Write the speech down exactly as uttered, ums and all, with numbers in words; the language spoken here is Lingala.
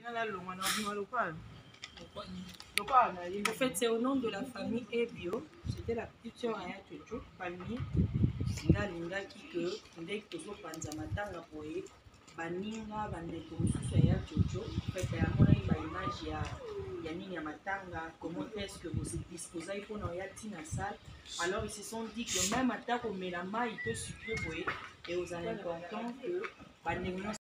En fait, c'est au nom de la famille Ebio. C'était la petite soeur à Jojo, famille. Singa linga qui que dès que tu panza matanga boye baninga bande comme ça ya Jojo. En fait, il y a mon image ya ya nini ya matanga. Comment est-ce que vous êtes disposé pour nous ya tina salle? Alors ils se sont dit que même attaque au mélama il peut sucrer boye et aux important que baninga